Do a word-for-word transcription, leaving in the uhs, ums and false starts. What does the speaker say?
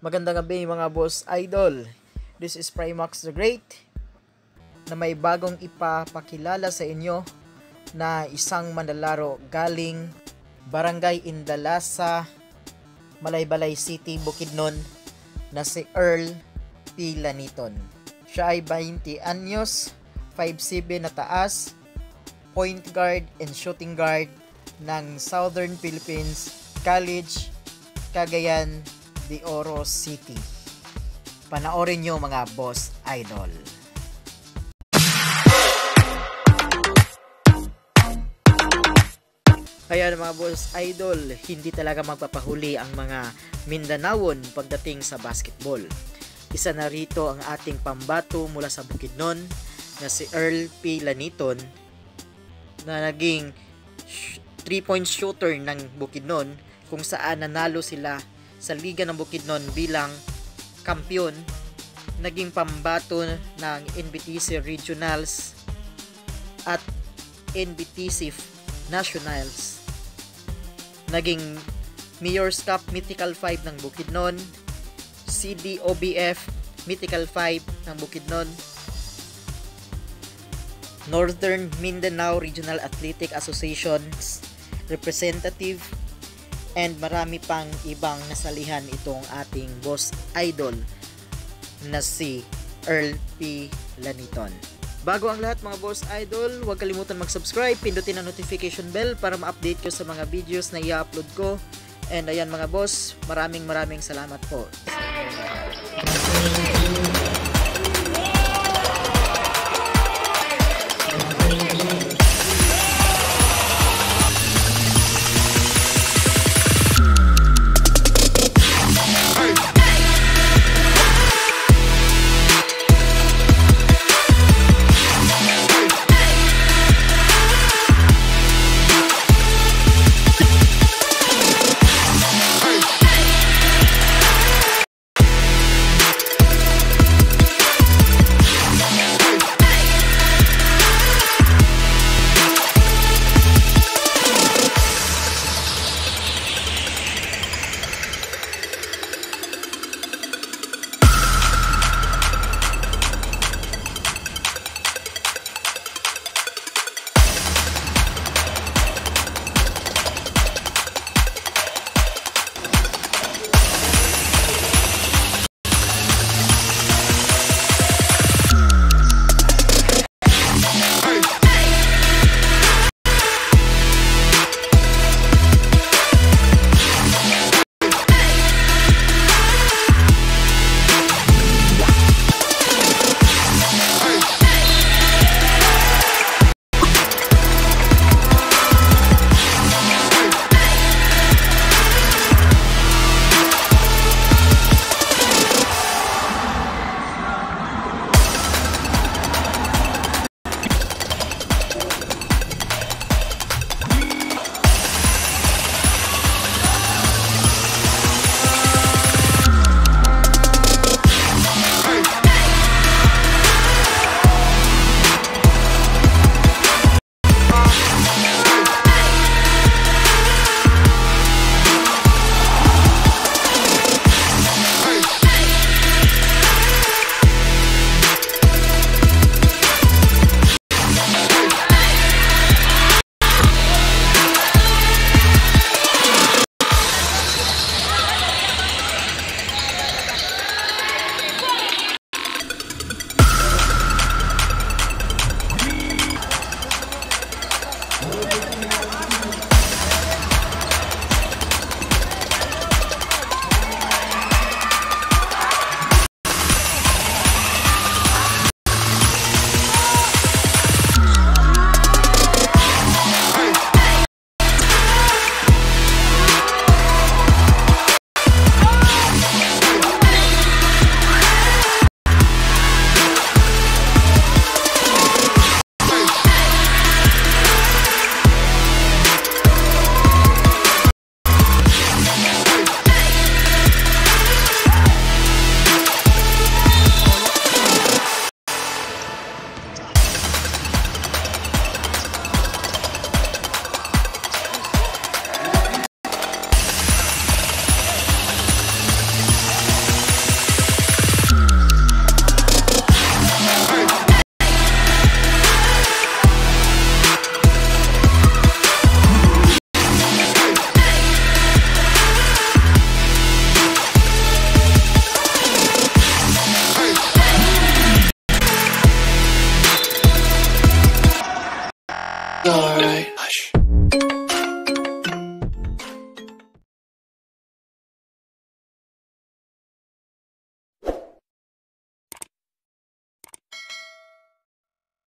Magandang gabi mga boss idol. This is Primax the Great na may bagong ipapakilala sa inyo na isang manlalaro galing Barangay Indalasa, Malaybalay City, Bukidnon na si Earl P. Laniton. Siya ay twenty anyos, five seven na taas, point guard and shooting guard ng Southern Philippines College, Cagayan de Oro City. Panoorin nyo mga boss idol. Kaya mga boss idol, hindi talaga magpapahuli ang mga Mindanaon pagdating sa basketball. Isa na rito ang ating pambato mula sa Bukidnon na si Earl P. Laniton na naging three point shooter ng Bukidnon, kung saan nanalo sila sa Liga ng Bukidnon bilang kampiyon, naging pambato ng N B T C Regionals at N B T C Nationals, naging Mayor's Cup Mythical five ng Bukidnon, C D O B F Mythical five ng Bukidnon, Northern Mindanao Regional Athletic Association's representative, and marami pang ibang nasalihan itong ating boss idol na si Earl P. Laniton. Bago ang lahat mga boss idol, huwag kalimutan mag-subscribe, pindutin ang notification bell para ma-update ko sa mga videos na i-upload ko. And ayan mga boss, maraming maraming salamat po.